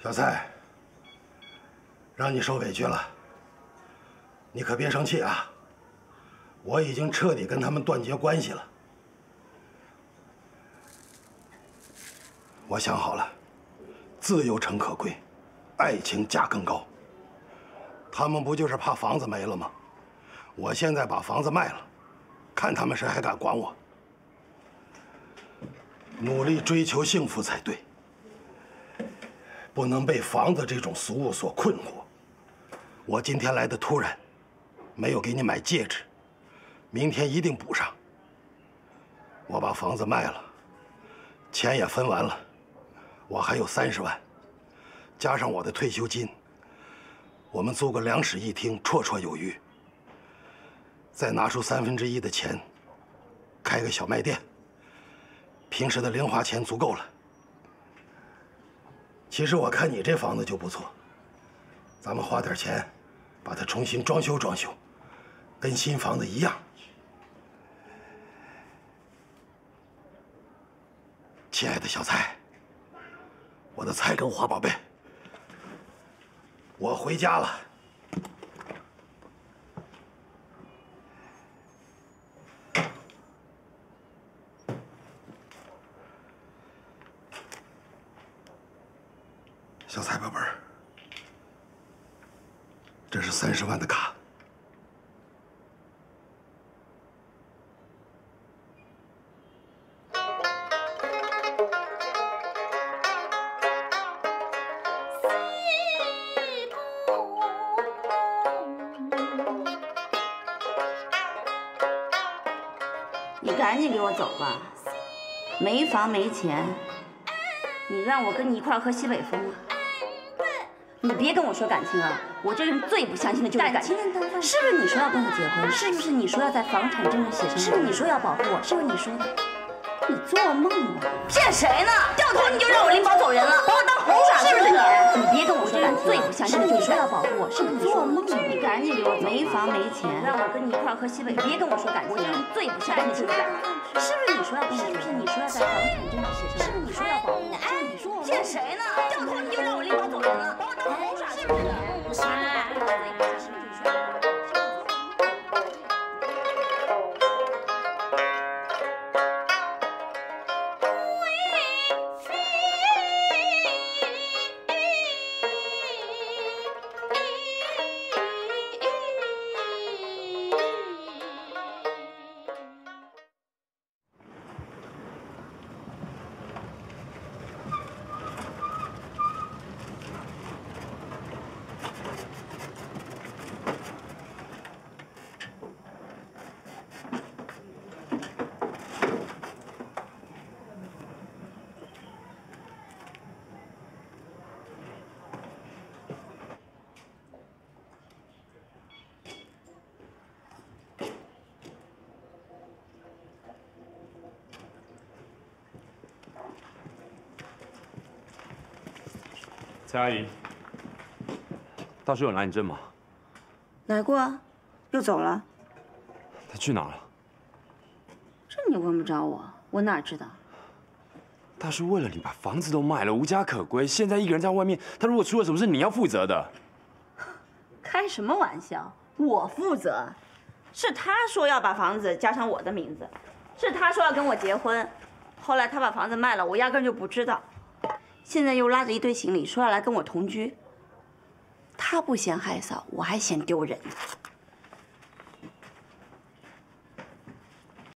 小蔡，让你受委屈了，你可别生气啊！我已经彻底跟他们断绝关系了。我想好了，自由诚可贵，爱情价更高。他们不就是怕房子没了吗？我现在把房子卖了，看他们谁还敢管我。努力追求幸福才对。 不能被房子这种俗物所困惑。我今天来的突然，没有给你买戒指，明天一定补上。我把房子卖了，钱也分完了，我还有30万，加上我的退休金，我们租个2室1厅绰绰有余。再拿出1/3的钱，开个小卖店，平时的零花钱足够了。 其实我看你这房子就不错，咱们花点钱，把它重新装修装修，跟新房子一样。亲爱的小蔡，我的菜根花宝贝，我回家了。小蔡宝贝儿，这是30万的卡。 你赶紧给我走吧，没房没钱，你让我跟你一块儿喝西北风啊？ 你别跟我说感情啊！我这人最不相信的就是感情。是不是你说要跟我结婚？是不是你说要在房产证上写上？是不是你说要保护我？是不是你说的？你做梦吧！骗谁呢？掉头你就让我拎包走人了，把我当红耍！是不是你？你别跟我说感情，最不相信的就是说要保护我。是不是你做梦？你赶紧给我走！没房没钱，让我跟你一块儿喝西北。别跟我说感情，我这人最不相信的就是感情。是不是你说要跟我？是不是你说要在房产证上写上？是不是你说要保护我？是不是你说我？骗谁呢？掉头你就让我拎包走人了，把我当红耍！是不是你？ 蔡阿姨，大叔有拿你证吗？ 来过啊，又走了。 他去哪了？ 这你问不着我，我哪知道？ 大叔为了你把房子都卖了，无家可归，现在一个人在外面，他如果出了什么事，你要负责的。 开什么玩笑？我负责，是他说要把房子加上我的名字，是他说要跟我结婚，后来他把房子卖了，我压根就不知道。 现在又拉着一堆行李说要来跟我同居，他不嫌害臊，我还嫌丢人。